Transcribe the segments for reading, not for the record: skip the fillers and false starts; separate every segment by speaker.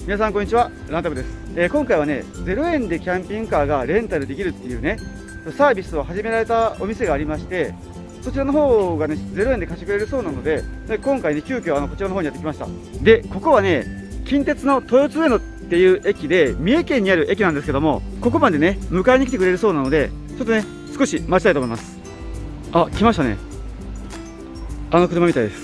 Speaker 1: 皆さんこんにちは、ランタブです。今回はね、0円でキャンピングカーがレンタルできるっていうね、サービスを始められたお店がありまして、そちらの方がね、0円で貸してくれるそうなので、今回ね、急遽こちらの方にやってきました。で、ここはね、近鉄の豊津上野っていう駅で、三重県にある駅なんですけども、ここまでね、迎えに来てくれるそうなので、ちょっとね、少し待ちたいと思います。あ、来ましたね。あの車みたいです。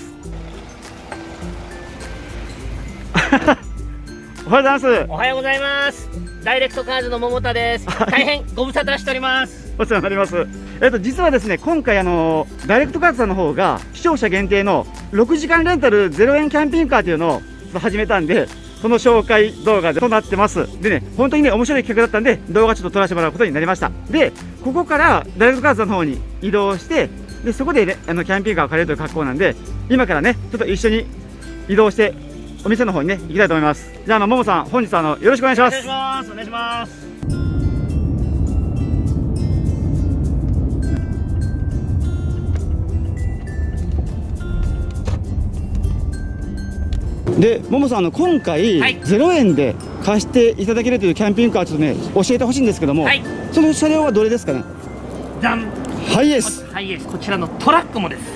Speaker 1: おはようございます。
Speaker 2: おはようございます。ダイレクトカーズの桃田です。大変ご無沙汰しております。
Speaker 1: お世話になります。実はですね、今回ダイレクトカーズさんの方が視聴者限定の6時間レンタル0円キャンピングカーというのを始めたんで、その紹介動画となってます。でね、本当にね、面白い企画だったんで、動画ちょっと撮らせてもらうことになりました。で、ここからダイレクトカーズさんの方に移動して、で、そこでね、キャンピングカーを借りるという格好なんで、今からね、ちょっと一緒に移動して、お店の方にね、行きたいと思います。じゃあ、ももさん、本日よろしくお願いします。
Speaker 2: お願いします。お願いします。
Speaker 1: で、ももさん、今回、
Speaker 2: はい、
Speaker 1: 0円で貸していただけるというキャンピングカー、ちょっとね、教えてほしいんですけども、はい、その車両はどれですかね。
Speaker 2: ダン。
Speaker 1: ハイエース。
Speaker 2: ハイエース、こちらのトラックもです。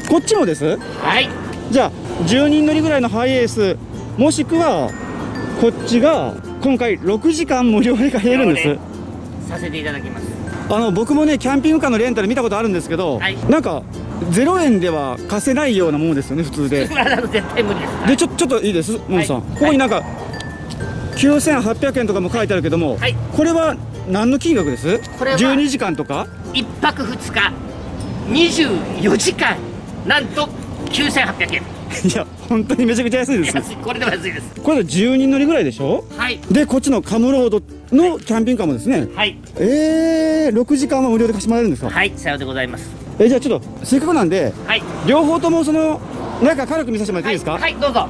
Speaker 1: こっちもです。
Speaker 2: はい。
Speaker 1: じゃあ、10人乗りぐらいのハイエース、もしくは、こっちが、今回6時間無料で借りれるんです。
Speaker 2: させていただきます。
Speaker 1: 僕もね、キャンピングカーのレンタル見たことあるんですけど、はい、なんか、0円では貸せないようなものですよね、普通で。
Speaker 2: 絶対無理です。
Speaker 1: で、ちょっといいです、ももさん。ここになんか、9800円とかも書いてあるけども、はい、これは何の金額です？これは12時間とか
Speaker 2: 1泊2日24時間なんと9800円。
Speaker 1: いや、本当にめちゃくちゃ安いです。
Speaker 2: これでも安いです。
Speaker 1: これで10人乗りぐらいでしょ。はい。で、こっちのカムロードのキャンピングカーもですね。はい。6時間は無料で貸してもらえるんですか。
Speaker 2: はい、さようでございます。
Speaker 1: じゃあちょっとせっかくなんで、はい、両方とも中軽く見させてもらっていいですか。
Speaker 2: はい、はい、どうぞ。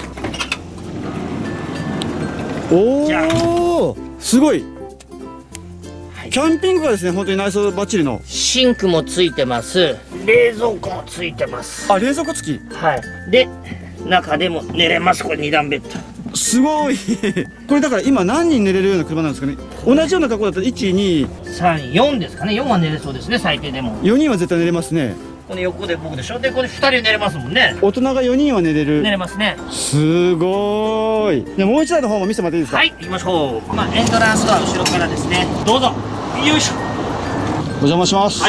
Speaker 1: おお、すごい。キャンピングカーですね、本当に内装バッチリの。シンクもついてます。
Speaker 2: 冷蔵庫もついてます。
Speaker 1: あ、冷蔵庫付き。
Speaker 2: はい。で、中でも寝れます。これ2段ベッド。
Speaker 1: すごい。これだから今何人寝れるような車なんですかね。同じような格好だったら1、2、
Speaker 2: 3、4ですかね。4は寝れそうですね、最低でも。
Speaker 1: 4人は絶対寝れますね。
Speaker 2: この横で僕でしょ。で、これ2人寝れますもんね。
Speaker 1: 大人が4人は寝れる。
Speaker 2: 寝れますね。
Speaker 1: すごい。じゃあもう一台の方も見せてもらっていいですか。
Speaker 2: はい、行きましょう。エントランスドア後ろからですね。どうぞ。よいしょ。
Speaker 1: お邪魔します。はい。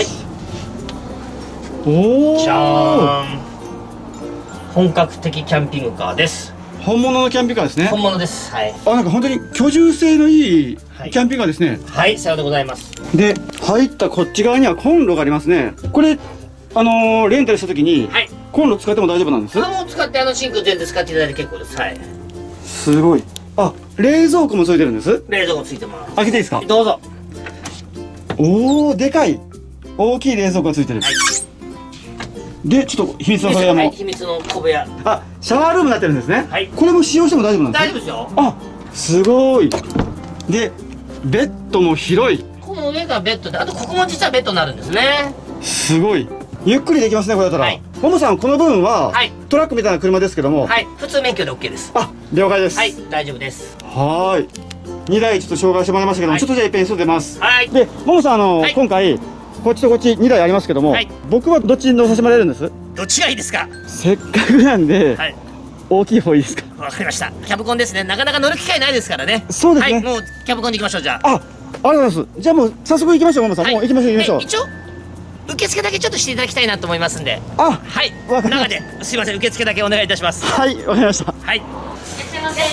Speaker 2: おお。じゃーん。本格的キャンピングカーです。
Speaker 1: 本物のキャンピングカーですね。
Speaker 2: 本物です。はい。
Speaker 1: なんか本当に居住性のいいキャンピングカーですね。
Speaker 2: はい、さようでございます。
Speaker 1: で、入ったこっち側にはコンロがありますね。これレンタルした時に、はい、コンロ使っても大丈夫なんです？
Speaker 2: もう使ってシンク全然使っていただいて結構です。はい。
Speaker 1: すごい。あ、冷蔵庫もついてるんです。
Speaker 2: 冷蔵庫ついてます。
Speaker 1: 開けていいですか？
Speaker 2: どうぞ。
Speaker 1: おお、でかい。大きい冷蔵庫がついてる。はい。で、ちょっと秘密の小部屋も。はい、
Speaker 2: 秘密の小部屋。
Speaker 1: あ、シャワールームになってるんですね。はい。これも使用しても大丈夫なんですか？
Speaker 2: 大丈夫ですよ。
Speaker 1: あ、すごい。で、ベッドも広い。こ
Speaker 2: の上がベッドで、あとここも実はベッドになるんですね。
Speaker 1: すごい。ゆっくりできますね、これだったら。はい。ももさん、この部分は、はい、トラックみたいな車ですけども。
Speaker 2: はい。普通免許で OK です。
Speaker 1: あ、了解です。
Speaker 2: はい、大丈夫です。
Speaker 1: はい。2台ちょっと紹介してもらいましたけども、はい、ちょっとじゃあ一遍外出ます。
Speaker 2: はい。
Speaker 1: で、ももさん、はい、今回、こっちとこっち2台ありますけども、はい、僕はどっちに乗させてもらえるんです？
Speaker 2: どっちがいいですか？
Speaker 1: せっかくなんで、はい、大きい方いいですか？
Speaker 2: わかりました。キャブコンですね。なかなか乗る機会ないですからね。
Speaker 1: そうですね。
Speaker 2: はい、もうキャブコンに行きましょう。じゃあ。
Speaker 1: あ、ありがとうございます。じゃあもう早速行きましょう、ももさん。もう行きましょう、行きましょう。
Speaker 2: 一応受付だけちょっとしていただきたいなと思いますんで。
Speaker 1: あ、
Speaker 2: はい。中ですいません、受付だけお願いいたします。
Speaker 1: はい、わかりました。
Speaker 2: はい。いらっしゃいませ。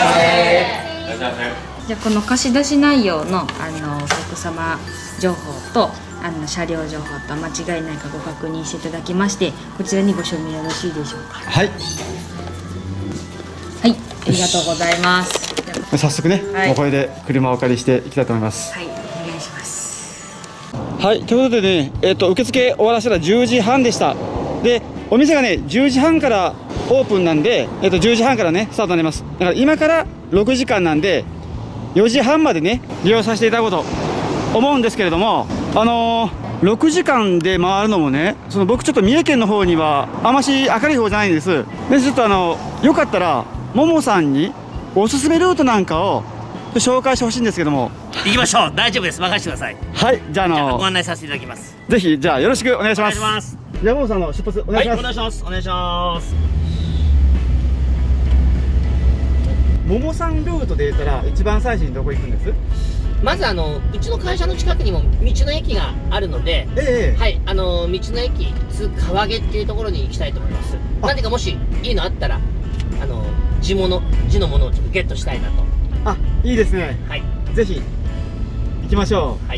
Speaker 3: じゃあこの貸し出し内容のお客様情報と車両情報と間違いないかご確認していただきまして、こちらにご署名よろしいでしょうか。
Speaker 1: はい。
Speaker 3: はい、ありがとうございます。
Speaker 1: 早速ね、はい、これで車をお借りしていきたいと思います。
Speaker 3: はい、お願いします。
Speaker 1: はい、ということでね、受付終わらせたら10時半でした。で、お店がね、10時半からオープンなんで、10時半からね、スタートになります。だから今から6時間なんで、4時半までね、利用させていただこうと思うんですけれども、6時間で回るのもね、僕ちょっと三重県の方にはあまし明るい方じゃないんです。で、ちょっとよかったらももさんにおすすめルートなんかを紹介してほしいんですけども。
Speaker 2: 行きましょう。大丈夫です。任せてください。
Speaker 1: はい、じゃあ
Speaker 2: ご案内させていただきます。
Speaker 1: ぜひじゃあよろしくお願いします。
Speaker 2: お願いします。
Speaker 1: じゃあももさんの出発お願いします。
Speaker 2: はい、お願いします。お願いします。
Speaker 1: ももさんルートで言ったら一番最初にどこ行くんです？
Speaker 2: まずうちの会社の近くにも道の駅があるので、はい、道の駅津川毛っていうところに行きたいと思います。何かもしいいのあったら地のものをちょっとゲットしたいなと。
Speaker 1: あ、いいですね。
Speaker 2: はい、
Speaker 1: ぜひ行きましょう。
Speaker 2: はい。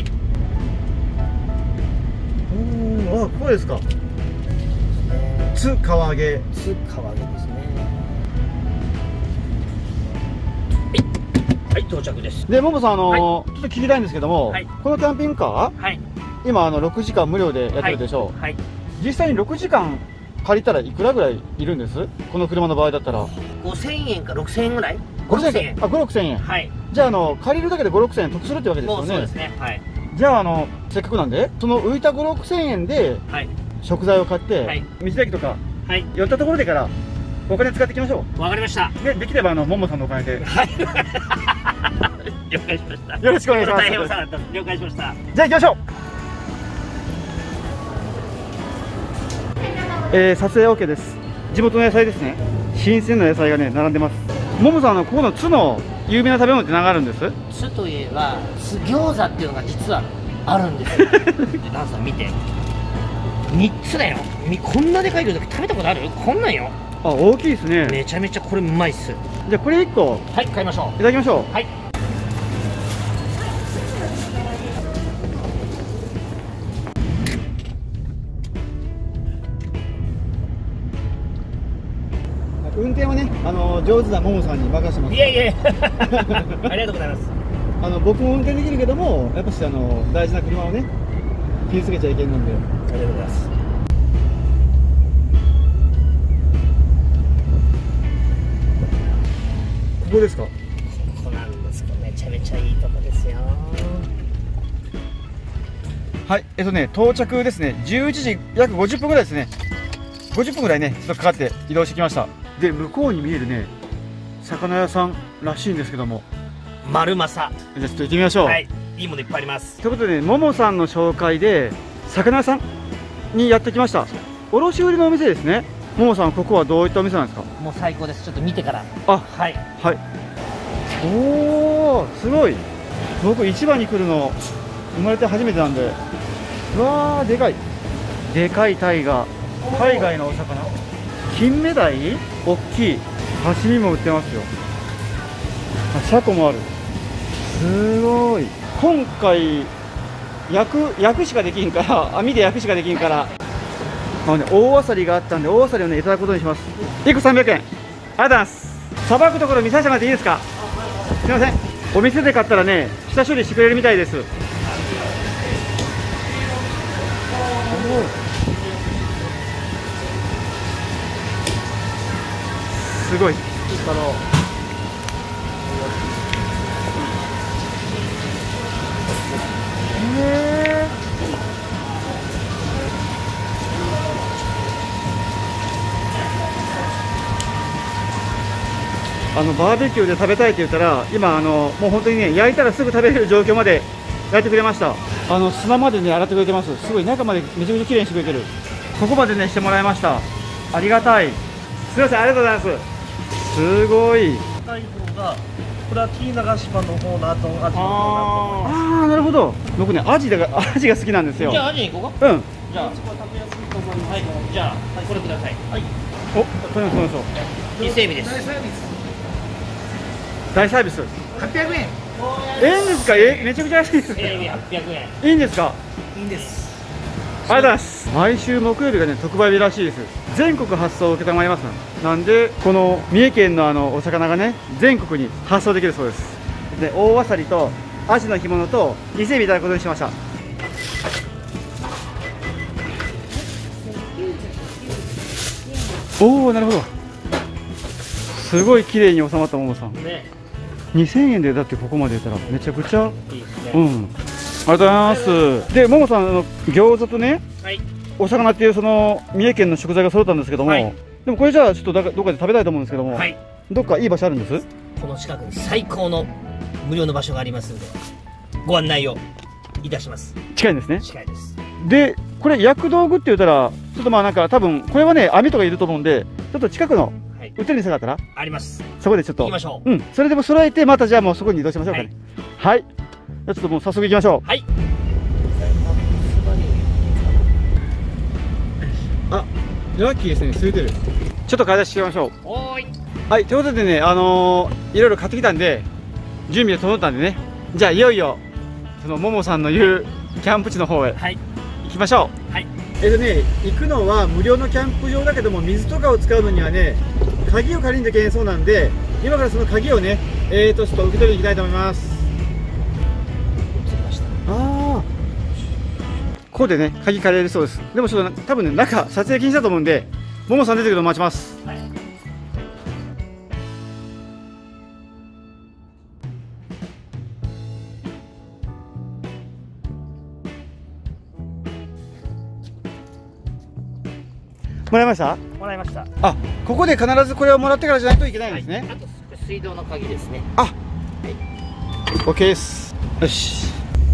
Speaker 1: おお、あ、ここですか。津川毛。
Speaker 2: 津川毛ですね。はい、到着です。
Speaker 1: で、ももさん、ちょっと聞きたいんですけども、このキャンピングカー、今6時間無料でやってるでしょう。実際に6時間借りたらいくらぐらいいるんです？この車の場合だったら。
Speaker 2: 5000円か6000円ぐらい
Speaker 1: ？5000円。あ、5、6000円。
Speaker 2: はい。
Speaker 1: じゃあ、借りるだけで5、6000円得するってわけですよね。
Speaker 2: そうですね。はい。
Speaker 1: じゃあ、せっかくなんで、その浮いた5、6000円で、食材を買って、道の駅とか、寄ったところでから、お金使っていきましょう。
Speaker 2: わかりました。
Speaker 1: できれば、ももさんのお金で。はい。
Speaker 2: 了解しました。
Speaker 1: よろしくお願いします。
Speaker 2: 大変お世話になった。了解しました。
Speaker 1: じゃあ行きましょう。撮影 OK です。地元の野菜ですね。新鮮な野菜がね並んでます。ももさんここの津の有名な食べ物って何があるんです？
Speaker 2: 津といえば津餃子っていうのが実はあるんですよ。ダンさん見て。3つだよ。こんなでかい餃子食べたことある？こんなんよ。
Speaker 1: あ、大きいですね。
Speaker 2: めちゃめちゃこれうまいっす。
Speaker 1: じゃあこれ1個。
Speaker 2: はい、買いましょう。
Speaker 1: いただきましょう。
Speaker 2: はい。
Speaker 1: 運転はね、上手なももさんに任せてます。
Speaker 2: いやいやありがとうございます。
Speaker 1: 僕も運転できるけども、やっぱし大事な車をね、傷つけちゃいけないので。
Speaker 2: ありがとうございます。
Speaker 1: ここですか？
Speaker 2: ここなんですか。めちゃめちゃいいとこですよ。
Speaker 1: はい、到着ですね。11時約50分ぐらいですね。50分ぐらいね、ちょっとかかって移動してきました。で、向こうに見えるね、魚屋さんらしいんですけども、
Speaker 2: 丸政。
Speaker 1: じゃあちょっと行ってみましょう。
Speaker 2: はい、いいものいっぱいあります。
Speaker 1: ということで、ももさんの紹介で魚屋さんにやってきました。卸売のお店ですね。ももさん、ここはどういったお店なんですか？
Speaker 2: もう最高です。ちょっと見てから。
Speaker 1: あ、
Speaker 2: はい
Speaker 1: はい。おお、すごい。僕市場に来るの生まれて初めてなんで、うわー、でかい。でかいタイが。海外のお魚、金目鯛、大きい。刺身も売ってますよ。あ、シャコもある。すごい。今回焼くしかできんから、網で焼くしかできんから、大アサリがあったんで、大アサリをねいただくことにします。1個300円。ありがとうございます。さばくところ見させてもらっていいですか？すみません。お店で買ったらね、下処理してくれるみたいです。すごい。バーベキューで食べたいって言ったら、今もう本当にね、焼いたらすぐ食べれる状況までやってくれました。砂までね洗ってくれてます。すごい、中までめちゃめちゃ綺麗にしてくれてる。ここまでねしてもらいました。ありがたい。すみません、ありがとうございます。すごい。
Speaker 4: 高い方がこれはT長島の方のアジの方だと。
Speaker 1: ああ、なるほど。僕ね、アジが好きなんですよ。
Speaker 2: じゃあアジに行こうか。
Speaker 1: うん。
Speaker 2: じゃあ
Speaker 4: 食べやすいと思います。
Speaker 2: はい、じゃあこれください。はい。
Speaker 1: お、取りましょう。
Speaker 2: 伊勢海老です。
Speaker 1: 大サービス。
Speaker 2: 800円。
Speaker 1: いいんですか？めちゃくちゃ安いです。
Speaker 2: 伊勢海老800円。
Speaker 1: いいんですか？
Speaker 4: いいんです。
Speaker 1: ありがとうございます。毎週木曜日がね特売日らしいです。全国発送を承ります。なんでこの三重県のお魚がね全国に発送できるそうです。で、大アサリとアジの干物と伊勢海老いただくことにしました。おお、なるほど。すごい綺麗に収まったももさん。
Speaker 2: ね。
Speaker 1: 2000円でだってここまで出たらめちゃくちゃ
Speaker 2: いいですね。
Speaker 1: うん。ありがとうございます。で、ももさん餃子とね、
Speaker 2: はい。
Speaker 1: お魚っていうその三重県の食材が揃ったんですけども、
Speaker 2: はい、
Speaker 1: でもこれじゃあちょっとどっかで食べたいと思うんですけども、
Speaker 2: はい、
Speaker 1: どっかいい場所あるんです？
Speaker 2: この近くに最高の無料の場所がありますので、ご案内をいたします。
Speaker 1: 近いんですね。
Speaker 2: 近いです。
Speaker 1: で、これ薬道具って言ったら、ちょっとまあなんか多分、これはね、網とかいると思うんで、ちょっと近くの売ってる店があったら、
Speaker 2: あります。
Speaker 1: そこでちょっと。
Speaker 2: 行きましょう。
Speaker 1: うん。それでも揃えて、またじゃあもうそこに移動しましょうかね。はい。じゃあちょっともう早速行きましょう。
Speaker 2: はい。
Speaker 1: あ、ラッキーですね、空いてる。ちょっと買い出ししてみましょう。
Speaker 2: おーい。
Speaker 1: はい、ということでね、いろいろ買ってきたんで、準備が整ったんでね、じゃあいよいよ、そのももさんの言うキャンプ地の方へ行きましょう。はい。行くのは無料のキャンプ場だけども、水とかを使うのにはね、鍵を借りんといけんそうなんで、今からその鍵をね、ちょっと受け取りに行きたいと思います。ああ。ここでね、鍵借りれるそうです。でもちょっと多分ね、中、撮影禁止だと思うんで、ももさん出てくるの待ちます。はい。もらいました？
Speaker 2: もらいました。
Speaker 1: あ、ここで必ずこれをもらってからじゃないといけないんですね。はい、
Speaker 2: あと水道の鍵ですね。
Speaker 1: あ、はい。オッケーです。よし。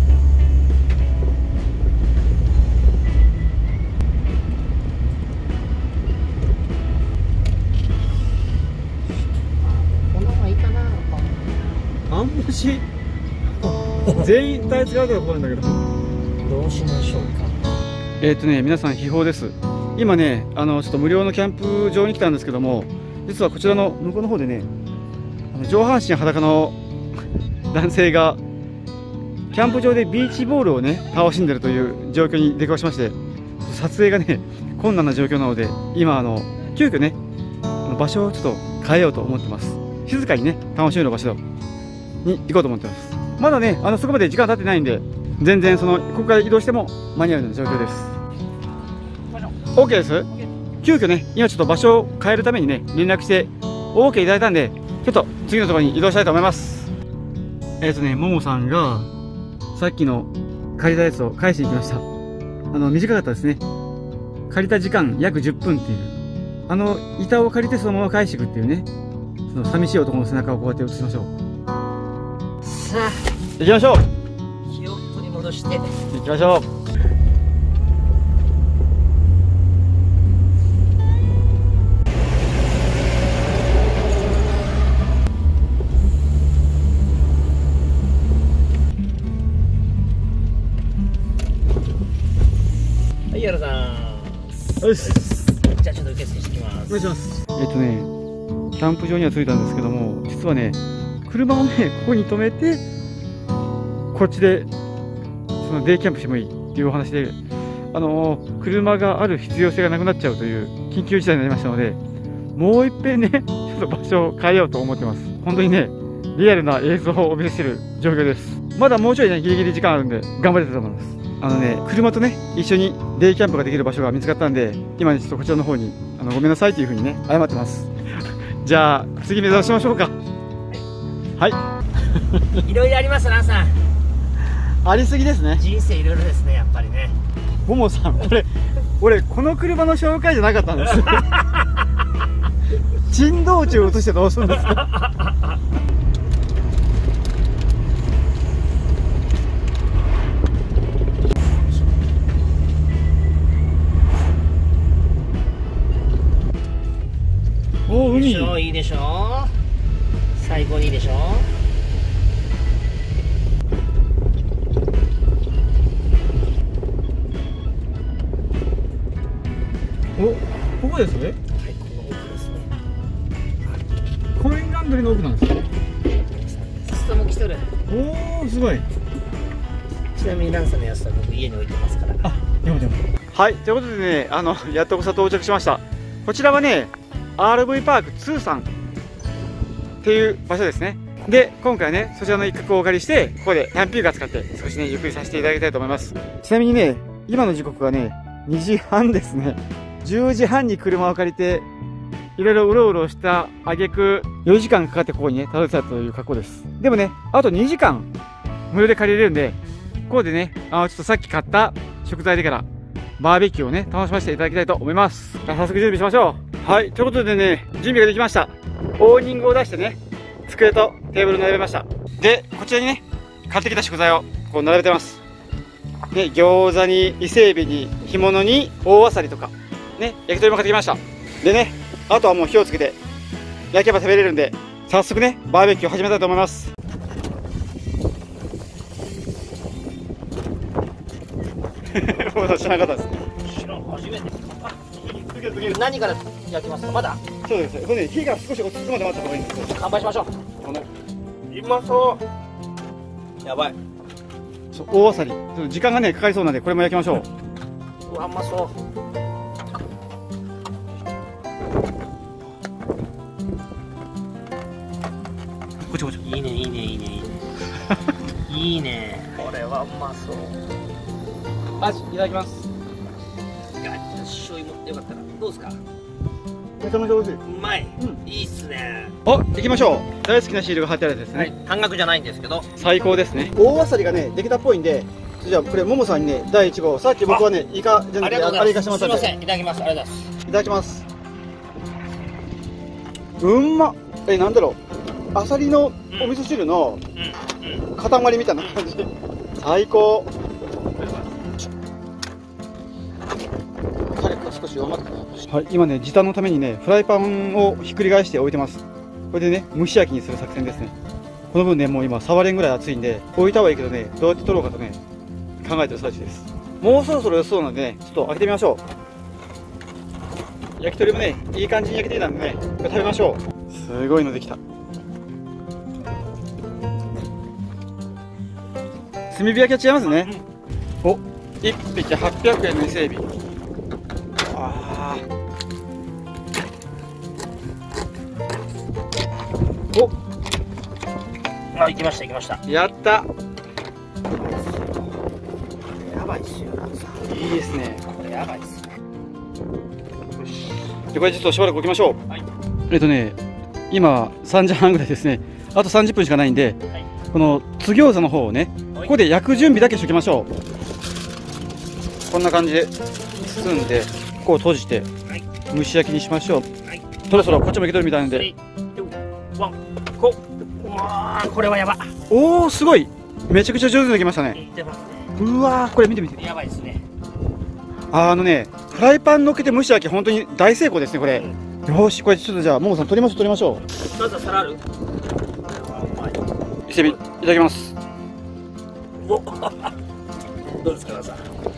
Speaker 2: このままいいかな。
Speaker 1: あんまし全員体使うとこなんだけど。
Speaker 2: どうしましょうか。
Speaker 1: 皆さん秘宝です。今ね、ちょっと無料のキャンプ場に来たんですけども、実はこちらの向こうの方でね、上半身裸の男性がキャンプ場でビーチボールをね楽しんでるという状況に出くわしまして、撮影がね困難な状況なので、今急遽ね場所をちょっと変えようと思ってます。静かにね楽しめる場所に行こうと思ってます。まだねそこまで時間経ってないんで、全然ここから移動しても間に合うような状況です。OK です。急遽ね、今ちょっと場所を変えるためにね、連絡して OK いただいたんで、ちょっと次のところに移動したいと思います。ももさんがさっきの借りたやつを返しに行きました。短かったですね。借りた時間約10分っていう、板を借りてそのまま返していくっていうね、その寂しい男の背中をこうやって映しましょう。
Speaker 2: さあ、
Speaker 1: 行きましょう。
Speaker 2: 気を取り戻して
Speaker 1: 行きましょう。
Speaker 2: はい、やらさん。
Speaker 1: よし。
Speaker 2: じゃあちょっと受付してきます。
Speaker 1: お願いします。キャンプ場には着いたんですけども、実はね、車をね、ここに止めて、こっちで、そのデイキャンプしてもいいっていうお話で、車がある必要性がなくなっちゃうという緊急事態になりましたので、もう一遍ね、ちょっと場所を変えようと思ってます。本当にね、リアルな映像をお見せしている状況です。まだもうちょいね、ギリギリ時間あるんで、頑張りたいと思います。車とね、一緒にデイキャンプができる場所が見つかったんで、今ね、ちょっとこちらの方に、ごめんなさいというふうにね、謝ってます。じゃあ、次目指しましょうか。はい。
Speaker 2: いろいろあります、ランさん。
Speaker 1: ありすぎですね。
Speaker 2: 人生いろいろですね、やっぱりね。
Speaker 1: ももさん、俺、この車の紹介じゃなかったんです。珍道中を落としてどうするんですか。おー、海。
Speaker 2: いいでしょ。最高にいいでしょ。
Speaker 1: ここですね。
Speaker 2: はい、この奥ですね。
Speaker 1: コインランドリーの奥なんですか。
Speaker 2: ストも来とる。
Speaker 1: おお、すごい。
Speaker 2: ちなみにランさんのやつは僕家に置いてますから。
Speaker 1: あ、でも。はい、ということでね、やっとこさ到着しました。こちらはね、RV パーク通さんっていう場所ですね。で、今回ね、そちらの一角をお借りして、ここでキャンピングカー使って少しね、ゆっくりさせていただきたいと思います。ちなみにね、今の時刻はね、2時半ですね。10時半に車を借りて、いろいろうろうろした挙句、4時間かかってここにね、たどり着いたという格好です。でもね、あと2時間無料で借りれるんで、ここでね、ちょっとさっき買った食材でからバーベキューをね、楽しませていただきたいと思います。早速準備しましょう。はい、ということでね、準備ができました。オーニングを出してね、 机とテーブル並べました。で、こちらにね、買ってきた食材をこう並べてます。ね、餃子に伊勢海老に干物に大あさりとか、ね、焼き鳥も買ってきました。でね、あとはもう火をつけて焼けば食べれるんで、早速ね、バーベキュー始めたいと思います。もう知らなかったですね。
Speaker 2: 知らん、初めて。何から焼きますか、まだ。
Speaker 1: そうです。これね、火が少し落ち着くまで待った方がいいんですよ。
Speaker 2: 乾杯しましょう。
Speaker 4: うまそう。やばい。
Speaker 1: そう、大あさり。ちょっと時間がね、かかりそうなんで、これも焼きましょう。
Speaker 2: うわ、うまそう。
Speaker 1: こっちこっち。
Speaker 2: いいね、いいね、いいね、いいね。いいね。
Speaker 4: これはうまそう。
Speaker 1: アジ、いただきます。
Speaker 2: いや、醤油もよかったら。どうですか。
Speaker 1: めちゃめちゃ美味しい。
Speaker 2: うまい。
Speaker 1: うん、
Speaker 2: いいっすね。
Speaker 1: あ、行きましょう。大好きなシールが貼ってあるやつですね。
Speaker 2: はい、半額じゃないんですけど。
Speaker 1: 最高ですね。大あさりがね、できたっぽいんで、じゃあこれももさんにね、第1号。さっき僕はね、イカじゃなくて、あれ行かしてもらったんで。
Speaker 2: すみません、いただきます。ありがとうございます。
Speaker 1: いただきます。うんまっ。なんだろう。あさりのお味噌汁の塊みたいな感じ。最高。カレーが少し弱まってきた。はい、今ね、時短のためにね、フライパンをひっくり返して置いてます。これでね、蒸し焼きにする作戦ですね。この分ね、もう今触れんぐらい熱いんで、置いたはいいけどね、どうやって取ろうかとね、考えてる最中です。もうそろそろ良そうなんでね、ちょっと開けてみましょう。焼き鳥もね、いい感じに焼けてきたんでね、これ食べましょう。すごいのできた。炭火焼きは違いますね。お、1匹800円の伊勢海老。あー。お、
Speaker 2: あ、行きました、行きました。
Speaker 1: やった。
Speaker 2: やばいっすよ。
Speaker 1: いいですね。
Speaker 2: これやばいっすね。
Speaker 1: で、これちょっとしばらく置きましょう。
Speaker 2: はい。
Speaker 1: 今3時半ぐらいですね。あと30分しかないんで、
Speaker 2: はい、
Speaker 1: この津餃子の方をね、ここで焼く準備だけしておきましょう。こんな感じで包んで、ここを閉じて蒸し焼きにしましょう。はい、そろそろこっちもいけとるみたいなんで。
Speaker 2: うわー、これはやば。
Speaker 1: おお、すごい。めちゃくちゃ上手にできましたね。
Speaker 2: 出ますね。
Speaker 1: うわー、これ見て見て。
Speaker 2: やばいですね。
Speaker 1: フライパンのっけて蒸し焼き、本当に大成功ですね、これ。よし、これちょっとじゃあ、ももさん取りましょう。
Speaker 2: まずは皿ある。
Speaker 1: 伊勢海老、いただきます。
Speaker 2: どうですか、さん。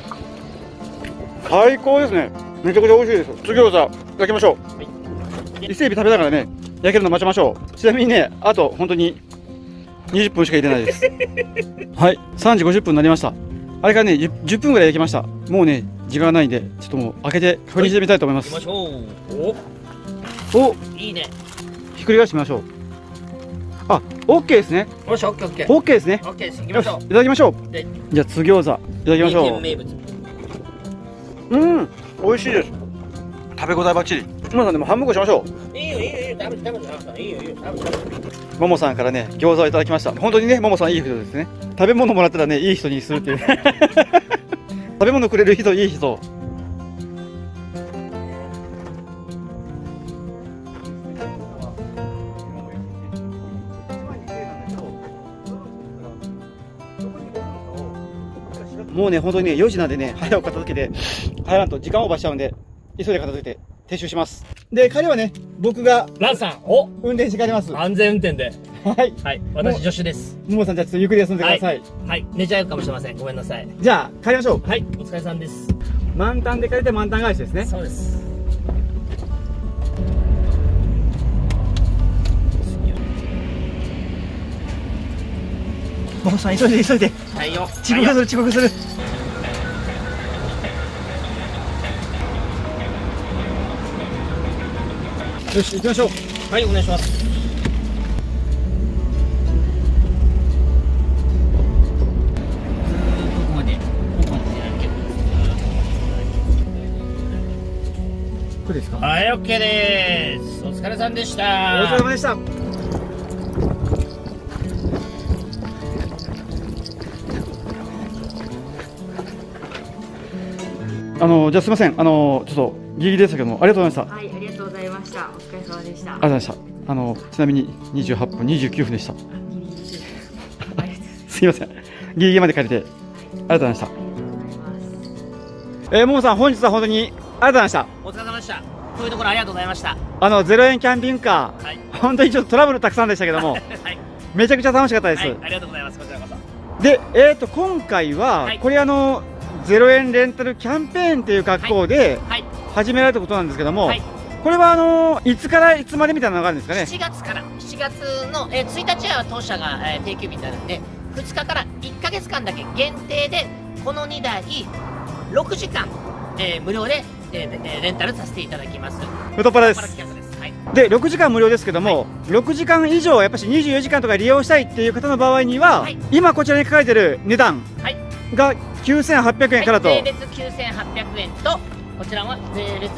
Speaker 1: 最高ですね。めちゃくちゃ美味しいです。津餃子、いただきましょう。はい、伊勢海老食べながらね、焼けるの待ちましょう。ちなみにね、あと本当に20分しか入れないです。はい、3時50分になりました。あれからね、10分ぐらい焼きました。もうね、時間がないんで、ちょっともう開けて確認してみたいと思います。
Speaker 2: 行きましょう。
Speaker 1: お、
Speaker 2: いいね。
Speaker 1: ひっくり返してみましょう。あ、オッケーですね。
Speaker 2: よし、オッケーオッケー。
Speaker 1: オッケーですね。
Speaker 2: オッケーです。行きましょう。
Speaker 1: いただきましょう。じゃあ津餃子いただきましょう。
Speaker 2: 名物。
Speaker 1: うん、美味しいです。食べ応えバッチリ。ももさんでも半分こしましょう。
Speaker 2: いいよ、いいよ、いいよ、食べて、いいよ、いいよ、食べて。
Speaker 1: ももさんからね、餃子をいただきました。本当にね、ももさんいい人ですね。食べ物もらったらね、いい人にするっていう。食べ物くれる人、いい人。もうね、本当にね、4時なんでね、早く片付けて、入らんと時間オーバーしちゃうんで、急いで片付けて撤収します。で、帰りはね、僕が
Speaker 2: ランさん、お、
Speaker 1: 運転して帰ります。
Speaker 2: 安全運転で。
Speaker 1: はい。
Speaker 2: はい、私助手です。
Speaker 1: ももさん、じゃあちょっとゆっくり休んでください。
Speaker 2: はい、寝ちゃうかもしれません。ごめんなさい。
Speaker 1: じゃあ、帰りましょう。
Speaker 2: はい、お疲れさんです。
Speaker 1: 満タンで借りて満タン返しですね。
Speaker 2: そうです。
Speaker 1: ももさん、急いで急いで。
Speaker 2: はいよ。
Speaker 1: 遅刻する、遅刻する。よし、行きましょう。
Speaker 2: はい、お願いします。ここまで、ここまでやるけど。
Speaker 1: これですか。
Speaker 2: はい、オッケーです。お疲れさんでし
Speaker 1: お疲れ
Speaker 2: た。
Speaker 1: 様でした。じゃあすみません、ちょっとギリギリでしたけども、ありがとうございました。
Speaker 3: はい、ありがとうございました。お疲れ様でした。
Speaker 1: ありがとうございました。 ちなみに28分29分でした。すいません、ギリギリまで借りてありがとうございました。ももさん、本日は本当にありがとうございました。
Speaker 2: お疲れ様でした。そういうところありがとうございました。
Speaker 1: 0円キャンピングカー、はい、本当にちょっとトラブルたくさんでしたけども、はい、めちゃくちゃ楽しかったです。はい、
Speaker 2: ありがとうございます。こちらこそ。
Speaker 1: で、今回は、はい、これ0円レンタルキャンペーンという格好で始められたことなんですけども、はい、これはいつからいつまでみたいなのがあるんですかね。
Speaker 2: 7月から7月の、1日は当社が、定休日になるんで、2日から1ヶ月間だけ限定でこの2台6時間、無料で、レンタルさせていただきます。
Speaker 1: 太っ腹です。
Speaker 2: はい、
Speaker 1: で6時間無料ですけども、はい、6時間以上やっぱし24時間とか利用したいっていう方の場合には、はい、今こちらに書かれてる値段が9800円からと、
Speaker 2: 税別9800円と、こちらは税別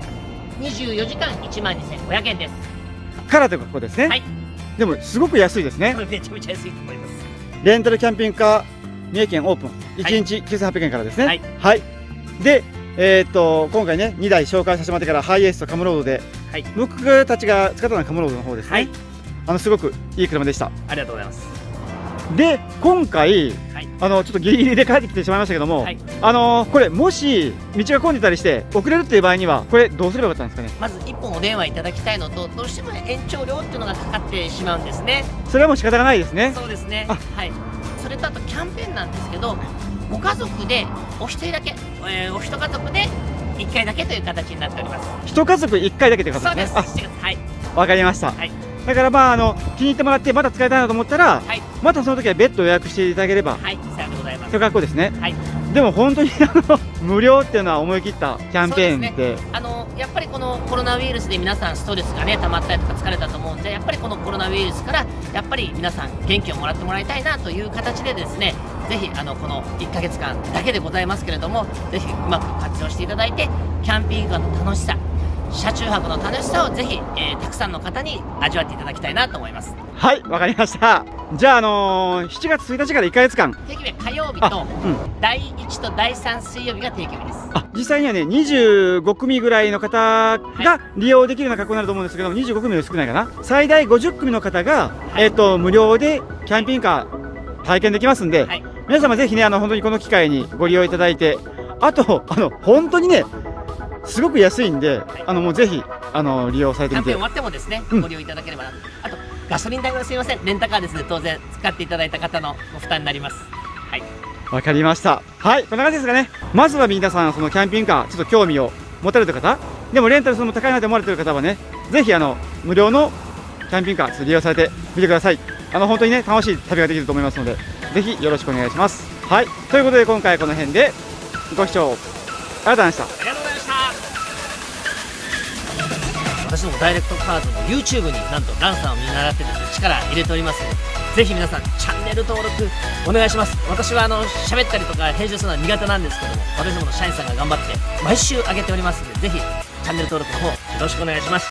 Speaker 2: 24時間12500円です
Speaker 1: からという格好ですね。はい、でもすごく安いですね。
Speaker 2: これめちゃめちゃ安いと思います。
Speaker 1: レンタルキャンピングカー三重県オープン1日9800円からですね。はい、はい、で今回ね2台紹介させてもらってから、ハイエースとカムロードで、はい、僕たちが使ったのはカムロードの方ですね。はい、すごくいい車でした。
Speaker 2: ありがとうございます。
Speaker 1: で今回、はい、ちょっとギリギリで帰ってきてしまいましたけども、はい、これもし道が混んでたりして遅れるっていう場合にはこれどうすればよかったんですかね。
Speaker 2: まず1本お電話いただきたいのと、どうしても延長料っていうのがかかってしまうんですね。
Speaker 1: それはもう仕方がないですね。
Speaker 2: そうですね。はい。それとあとキャンペーンなんですけど、ご家族でお一人だけ、お一家族で1回だけという形になっております。
Speaker 1: 一家族1回だけという形ですね。
Speaker 2: そうです。はい。
Speaker 1: わかりました。はい。だから気に入ってもらってまた使いたいなと思ったら、はい、またその時は別途予約していただければ、はい、さようでございます。という格好ですね。はい。でも本当に無料っていうのは思い切ったキャンペーンって、
Speaker 2: やっぱりこのコロナウイルスで皆さんストレスがね溜まったりとか疲れたと思うんで、やっぱりこのコロナウイルスからやっぱり皆さん元気をもらってもらいたいなという形でですね、ぜひこの1ヶ月間だけでございますけれども、ぜひうまく活用していただいて、キャンピングカーの楽しさ、車中泊の楽しさをぜひ、たくさんの方に味わっていただきたいなと思います。
Speaker 1: はい、わかりました。じゃあ、7月1日から1ヶ月間
Speaker 2: 定休日は火曜日と、第1と第3水曜日が定休日です。
Speaker 1: 実際にはね25組ぐらいの方が利用できるような格好になると思うんですけども、25組より少ないかな。最大50組の方が、無料でキャンピングカー体験できますんで、はい、皆様ぜひね本当にこの機会にご利用いただいて、あと本当にねすごく安いんで、もうぜひ利用されてみて、キャンペーン終
Speaker 2: わってもですね、ご利用いただければな。あとガソリン代はすいません、レンタカーですね、当然使っていただいた方のご負担になります。はい、わ
Speaker 1: かりました。はい、こんな感じですかね。まずは皆さんそのキャンピングカーちょっと興味を持たれてる方、でもレンタルするのも高いなと思われてる方はね、ぜひ無料のキャンピングカーちょっと利用されてみてください。本当にね楽しい旅ができると思いますので、ぜひよろしくお願いします。はい、ということで今回この辺でご視聴ありがとうございました。
Speaker 2: ありがとうございました。私どもダイレクトカーズの YouTube になんとランさんを見習ってですね、力入れておりますので、ぜひ皆さんチャンネル登録お願いします。私は喋ったりとか編集するのは苦手なんですけども、私どもの社員さんが頑張って毎週上げておりますので、ぜひチャンネル登録の方よろしくお願いします。